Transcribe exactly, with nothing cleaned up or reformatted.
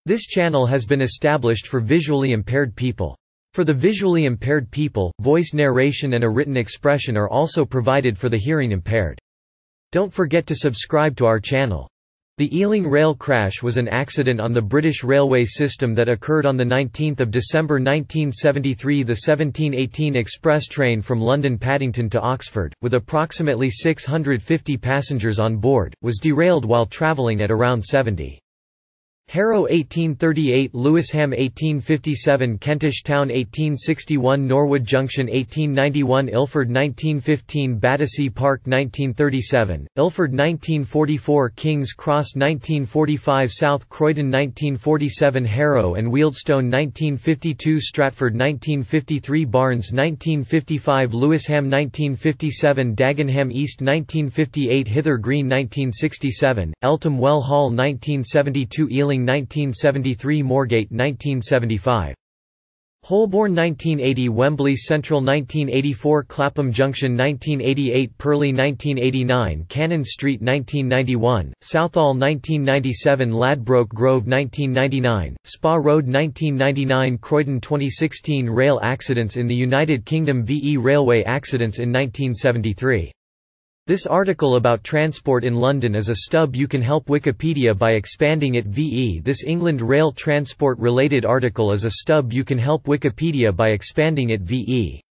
This channel has been established for visually impaired people. For the visually impaired people, voice narration and a written expression are also provided for the hearing impaired. Don't forget to subscribe to our channel. The Ealing rail crash was an accident on the British railway system that occurred on the nineteenth of December nineteen seventy-three. The seventeen eighteen express train from London Paddington to Oxford, with approximately six hundred fifty passengers on board, was derailed while travelling at around seventy. Harrow eighteen thirty-eight, Lewisham eighteen fifty-seven, Kentish Town eighteen sixty-one, Norwood Junction eighteen ninety-one, Ilford nineteen fifteen, Battersea Park nineteen thirty-seven, Ilford nineteen forty-four, King's Cross nineteen forty-five, South Croydon nineteen forty-seven, Harrow and Wealdstone nineteen fifty-two, Stratford nineteen fifty-three, Barnes nineteen fifty-five, Lewisham nineteen fifty-seven, Dagenham East nineteen fifty-eight, Hither Green nineteen sixty-seven, Eltham Well Hall nineteen seventy-two, Ealing nineteen seventy-three, Moorgate nineteen seventy-five. Holborn nineteen eighty, Wembley Central nineteen eighty-four, Clapham Junction nineteen eighty-eight, Purley nineteen eighty-nine, Cannon Street nineteen ninety-one, Southall nineteen ninety-seven, Ladbroke Grove nineteen ninety-nine, Spa Road nineteen ninety-nine, Croydon twenty sixteen. Rail accidents in the United Kingdom v railway accidents in nineteen seventy-three. This article about transport in London is a stub. You can help Wikipedia by expanding it. ve This England rail transport related article is a stub. You can help Wikipedia by expanding it. ve